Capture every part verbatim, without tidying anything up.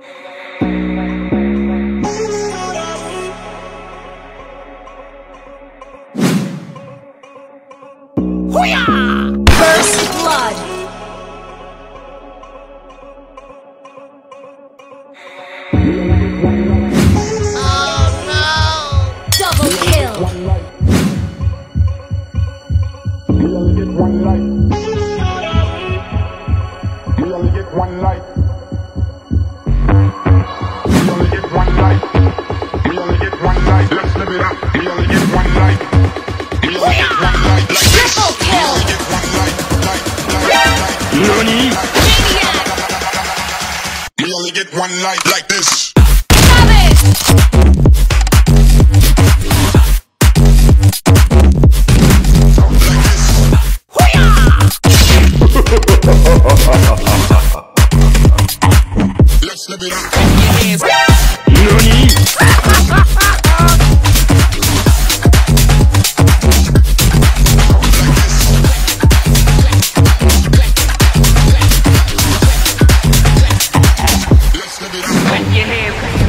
First blood. Oh no! Double kill. We only get one life. We only get one life. We only get one life. We only get one life. Let's live it up. We only get one life. We only get one life. Like this. Triple kill. We only get one life. Life, life, life. Nani? Maniac. We only get one life like this. Savage. Let's live it up. Nani? Let's live it up.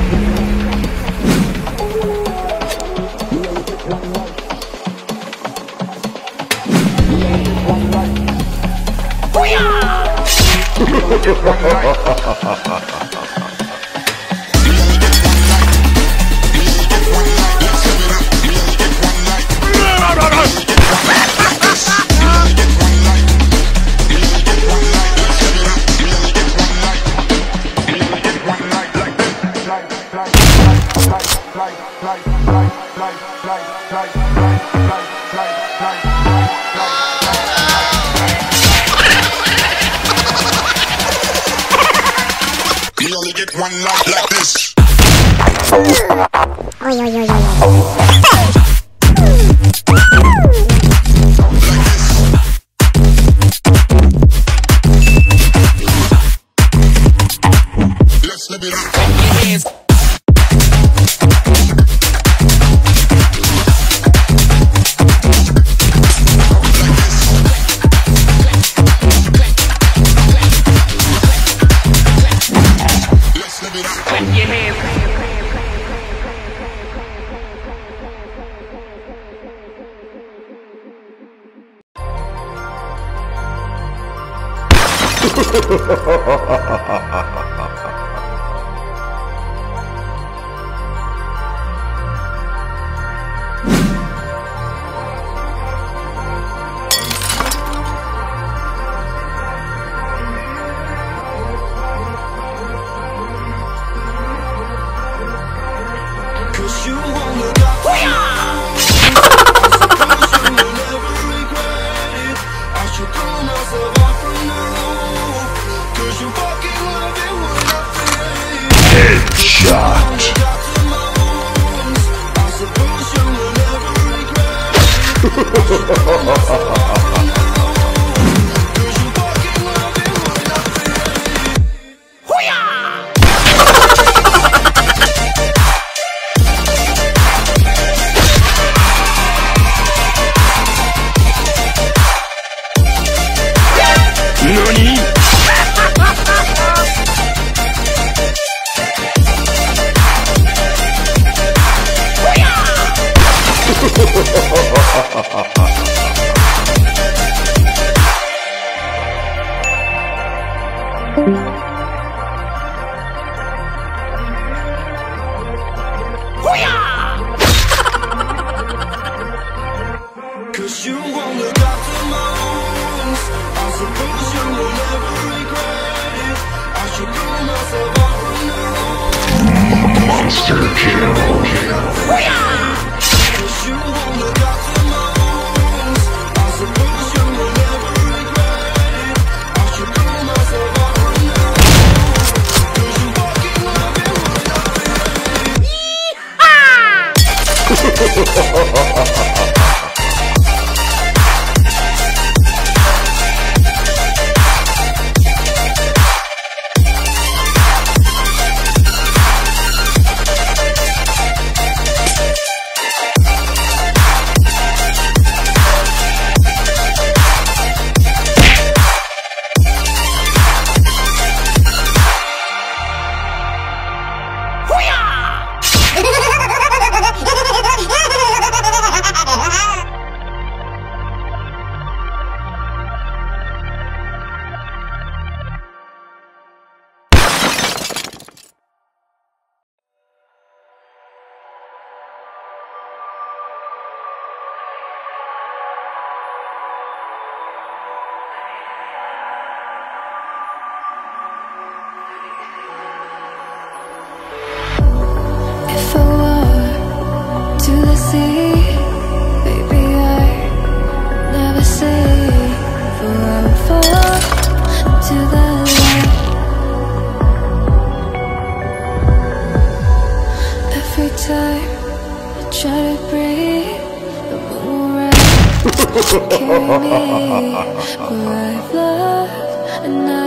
Get one life. We only get one life like this. Oy, oy, oy, oy, oy. Let's live it up. Let's live it up. Cause you wanna got to never regret it. I should throw myself out from the roof. Cause you fucking love it when I feel it. Headshot. Got to my wounds. I suppose you will never regret it. I should throw myself out from the roof. Cause you fucking love it when I feel it. Nani? Cause you only got the moans. I suppose you will never regret it. I should throw myself out from the room. Monster kill. Cause you only got the moans. I suppose you will never regret it. I should throw myself out from the room. Cause you fucking love it when I feel it. see, baby, I never say, for I will fall into the light. Every time I try to breathe, the moon will rise to carry me, for I've loved and I